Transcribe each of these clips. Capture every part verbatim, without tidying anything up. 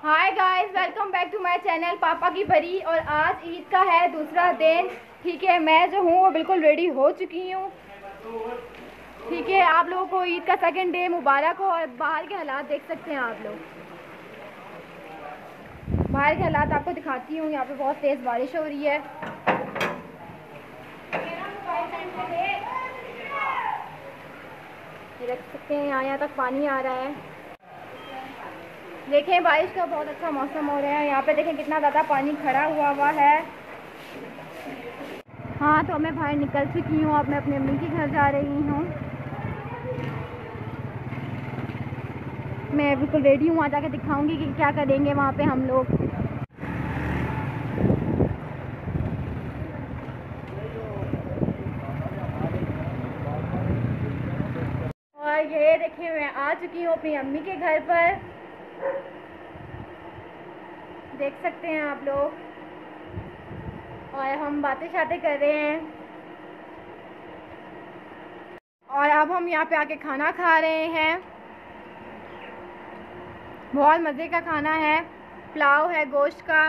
Hi guys, welcome back to my channel पापा की परी। और आज ईद का है दूसरा दिन। ठीक है, मैं जो हूँ वो बिल्कुल रेडी हो चुकी हूँ। ठीक है, आप लोगों को ईद का सेकंड डे मुबारक हो। और बाहर के हालात देख सकते हैं आप लोग। बाहर के हालात आपको दिखाती हूँ। यहाँ पे बहुत तेज़ बारिश हो रही है। देख सकते हैं यहाँ यहाँ तक पानी आ रहा है। देखें, बारिश का बहुत अच्छा मौसम हो रहा है। यहाँ पे देखें कितना ज़्यादा पानी खड़ा हुआ हुआ है। हाँ, तो मैं बाहर निकल चुकी हूँ। अब मैं अपनी अम्मी के घर जा रही हूँ। मैं बिल्कुल रेडी हूँ। वहाँ जाके दिखाऊंगी कि क्या करेंगे वहाँ पे हम लोग। और ये देखिए, मैं आ चुकी हूँ अपनी अम्मी के घर पर। देख सकते हैं आप लोग। और हम बातें शातें कर रहे हैं। और अब हम यहाँ पे आके खाना खा रहे हैं। बहुत मज़े का खाना है। पुलाव है गोश्त का,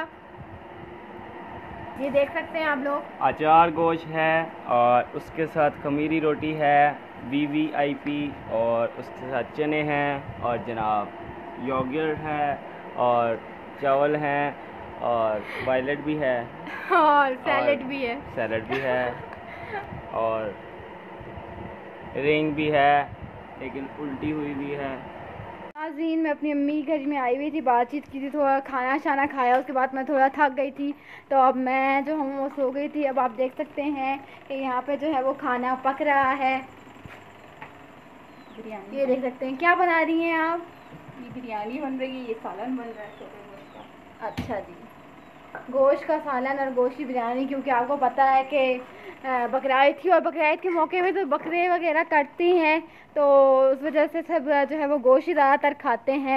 ये देख सकते हैं आप लोग। अचार गोश्त है और उसके साथ खमीरी रोटी है, वी वी आई पी, और उसके साथ चने हैं और जनाब योगर्ट है और चावल हैं और वायलेट भी है और सैलेड भी है। सैलड भी है और रिंग भी है, लेकिन उल्टी हुई भी है। नाज़रीन, मैं अपनी अम्मी के घर में आई हुई थी, बातचीत की थी, थोड़ा खाना शाना खाया। उसके बाद मैं थोड़ा थक गई थी, तो अब मैं जो हूँ वो सो गई थी। अब आप देख सकते हैं कि यहाँ पे जो है वो खाना पक रहा है। बिरयानी, ये देख सकते हैं। क्या बना रही हैं आप? ये बिरयानी बन रही है, ये सालन बन रहा है छोटे गोश्त का। अच्छा जी, गोश्त का सालन और गोश्त की बिरयानी। क्योंकि आपको पता है कि बकरीद थी और बकरीद के मौके में तो बकरे वगैरह कटती हैं, तो उस वजह से सब जो है वो गोश्त ही ज़्यादातर खाते हैं।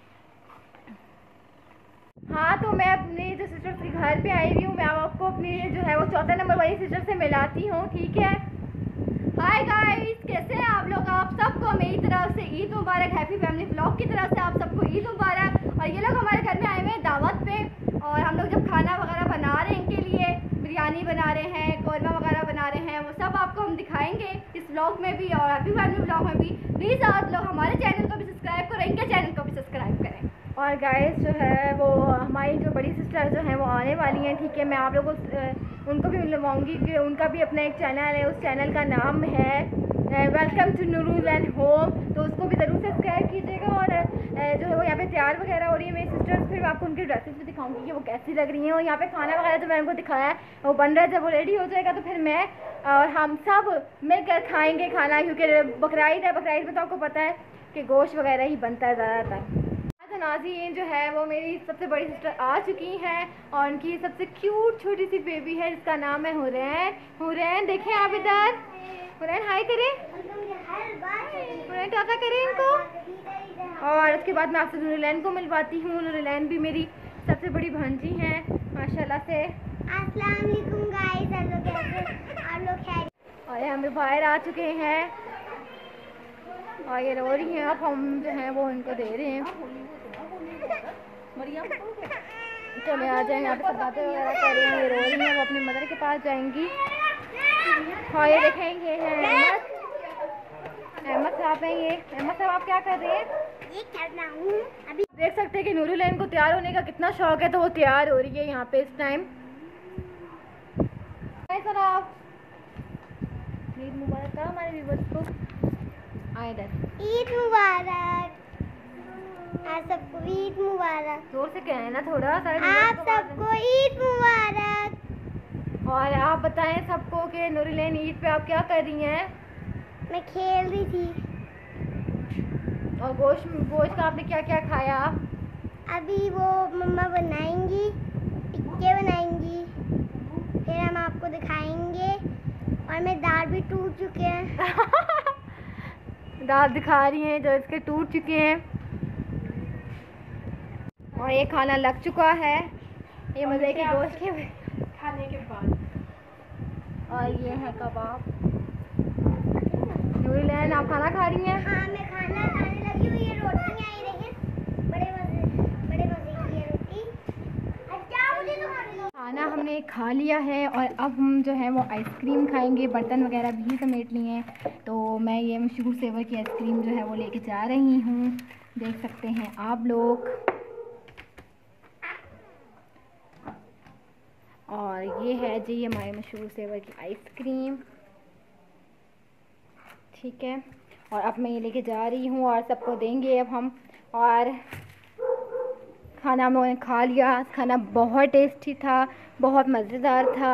हाँ, तो मैं अपनी जो सिस्टर के घर पे आई हुई हूँ। मैं आपको अपनी जो है वो चौथा नंबर वाली सिस्टर से मिलाती हूँ। ठीक है। हाय गाइस, कैसे हैं आप लोग? आप सबको मेरी तरफ से ईद मुबारक। हैप्पी फैमिली ब्लॉग की तरफ से आप सबको ईद मुबारक। और ये लोग हमारे घर में आए हुए हैं दावत पे, और हम लोग जब खाना वगैरह बना रहे हैं इनके लिए, बिरयानी बना रहे हैं, कौरमा वगैरह बना रहे हैं, वो सब आपको हम दिखाएंगे इस ब्लॉग में भी और हैप्पी फैमिली ब्लॉग में भी। प्लीज़ आप लोग हमारे चैनल को भी सब्सक्राइब करें, इनके चैनल को भी सब्सक्राइब करें। और गाइस जो है वो हमारी जो बड़ी सिस्टर जो हैं वो आने वाली हैं। ठीक है, मैं आप लोगों को उनको भी मिलवाऊंगी कि उनका भी अपना एक चैनल है। उस चैनल का नाम है welcome to Nurul and home, तो उसको भी ज़रूर सब्सक्राइब कीजिएगा। और जो है वो यहाँ पे तैयार वगैरह हो रही है मेरी सिस्टर्स। फिर मैं आपको उनकी ड्रेसेस भी दिखाऊंगी कि वो कैसी लग रही हैं। और यहाँ पे खाना वगैरह जो मैंने उनको दिखाया है वो बन रहा है। जब वो रेडी हो जाएगा तो फिर मैं और हम सब मिलकर खाएँगे खाना, क्योंकि बकरीद है। बकरीद में तो आपको पता है कि गोश्त वगैरह ही बनता है ज़्यादातर। तो नाज़रीन जो है वो मेरी सबसे बड़ी सिस्टर आ चुकी हैं, और उनकी सबसे क्यूट छोटी सी बेबी है जिसका नाम है हुरैन। हुरैन देखें आप इधर। हुरैन हाय करें। हुरैन टाटा करें इनको। और उसके बाद मैं आपसे नूरलैन को मिलवाती हूँ। नूरलैन भी मेरी सबसे बड़ी भांजी हैं माशाल्लाह से। अस्सलाम वालेकुम गाइस, आप लोग कैसे आप लोग खैरियत? और हम बाहर आ चुके हैं और ये रो रही हैं। अब हम जो हैं वो इनको दे रहे हैं। चले आ जाए। यहाँ पे सब बातें वगैरह कर रही हैं, ये रो रही हैं, वो अपनी मदर के पास जाएंगी। हाँ, ये देखें, ये है अहमद। अहमद साहब हैं ये। अहमद साहब आप क्या कर रहे हैं? ये करना हूँ अभी। देख सकते हैं कि नूरुलैन को तैयार होने का कितना शौक है, तो वो तैयार हो रही है यहाँ पे इस टाइम। सर आप ईद मुबारक करो हमारे व्यूअर्स को। आए इधर। ईद मुबारक आप सबको, ईद मुबारक। जोर से कहें ना थोड़ा। आप सबको ईद मुबारक। और आप बताएं सबको कि नूरुलैन ईद पे आप क्या कर रही हैं? मैं खेल रही थी। और गोश्त गोश्त का आपने क्या क्या खाया? अभी वो मम्मा बनाएंगी, टिक्के बनाएंगी, फिर हम आपको दिखाएंगे। और मैं दाल भी टूट चुके हैं। दाल दिखा रही हैं जो इसके टूट चुके हैं। और ये खाना लग चुका है, ये मज़े के गोश्त के खाने के बाद। और ये है कबाब। नूरुलैन आप खाना खा रही हैं? हाँ, मैं खाना खाने लगी हूँ। ये रोटियाँ आई रही हैं, बड़े मज़े बड़े मज़े की। हमने खा लिया है और अब हम जो है वो आइसक्रीम खाएंगे। बर्तन वगैरह भी समेट लिए हैं, तो मैं ये मशहूर सेवर की आइसक्रीम जो है वो लेके जा रही हूँ। देख सकते हैं आप लोग। और ये है जी हमारे मशहूर सेवर की आइसक्रीम, ठीक है। और अब मैं ये लेके जा रही हूँ और सबको देंगे अब हम। और खाना हम लोगों ने खा लिया। खाना बहुत टेस्टी था, बहुत मज़ेदार था।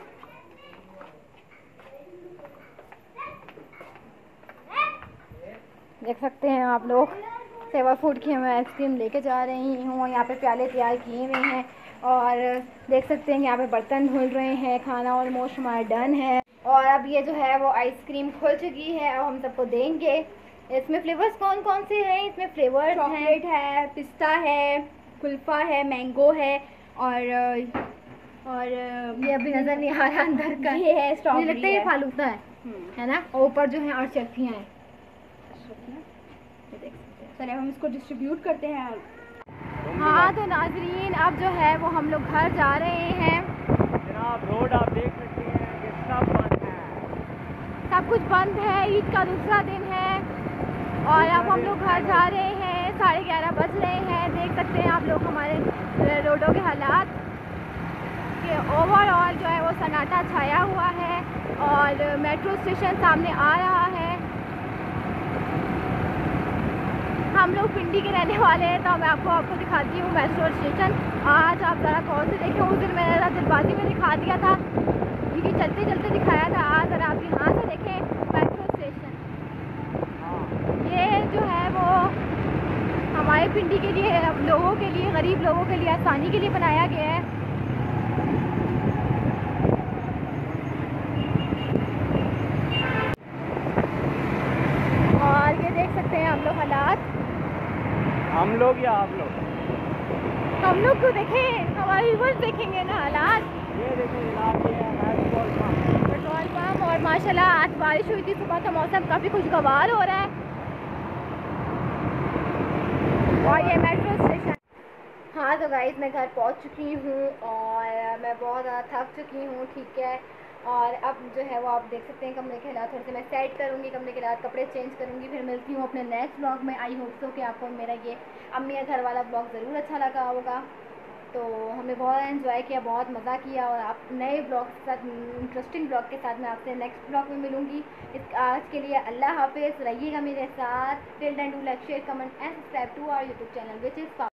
देख सकते हैं आप लोग, सेवा फूड की मैं आइसक्रीम लेके जा रही हूँ। यहाँ पे प्याले तैयार किए हुए हैं और देख सकते हैं यहाँ पे बर्तन धुल रहे हैं। खाना ऑलमोस्ट हमारा डन है और अब ये जो है वो आइसक्रीम खुल चुकी है। अब हम सबको देंगे। इसमें फ्लेवर्स कौन कौन से हैं? इसमें फ्लेवर्स चॉकलेट है, पिस्ता है, कुल्फा है, मैंगो है और और ये अभी नजर नहीं आ रहा अंदर का। ये है स्ट्रॉबेरी। मुझे लगता है ये फालूदा है, है ना। और ऊपर जो है और चक्कियाँ हैं। चलिए हम इसको डिस्ट्रीब्यूट करते हैं। हाँ तो नाजरीन, अब जो है वो हम लोग घर जा रहे हैं। जनाब रोड आप देख सकते हैं कि सब बंद है, सब कुछ बंद है। ईद का दूसरा दिन है और अब हम लोग घर जा रहे हैं। साढ़े ग्यारह बज रहे हैं। देख सकते हैं आप लोग हमारे रोडों के हालात कि ओवरऑल जो है वो सन्नाटा छाया हुआ है और मेट्रो स्टेशन सामने आ रहा है। हम लोग पिंडी के रहने वाले हैं, तो मैं आपको आपको दिखाती हूँ मेट्रो स्टेशन। आज आप ज़रा कौन से देखें, उस दिन मैंने ज़रा जल्दबाजी में दिखा दिया था क्योंकि चलते चलते दिखाया था। आज ज़रा आप यहाँ से देखें मेट्रो स्टेशन। ये जो है वो हमारे पिंडी के लिए, लोगों के लिए, गरीब लोगों के लिए आसानी के लिए बनाया गया है। और ये देख सकते हैं आप लोग हालात। हम लोग या आप लोग? हम लोग को देखें, हमारे व्यूअर्स देखेंगे ना हालात। ये देखिए जनाब, ये है पेट्रोल पंप। पेट्रोल पंप और माशाल्लाह आज बारिश हुई थी सुबह, का मौसम काफ़ी खुशगवार हो रहा है। और ये मेट्रो स्टेशन। हाँ तो गाइस मैं घर पहुंच चुकी हूँ और मैं बहुत ज़्यादा थक चुकी हूँ, ठीक है। और अब जो है वो आप देख सकते हैं कमरे के हालात थोड़े से मैं सेट करूँगी, कमरे के हालात, कपड़े चेंज करूँगी, फिर मिलती हूँ अपने नेक्स्ट ब्लॉग में। आई होप सो कि आपको मेरा ये अम्मी घर वाला ब्लॉग ज़रूर अच्छा लगा होगा। तो हमने बहुत एंजॉय किया, बहुत मज़ा किया और आप नए ब्लॉग के साथ, इंटरेस्टिंग ब्लॉग के साथ मैं आपसे नेक्स्ट ब्लॉग में मिलूँगी। इस आज के लिए अल्लाह हाफिज़, रहिएगा मेरे साथ। Till then do like, share, comment and subscribe to our YouTube channel which is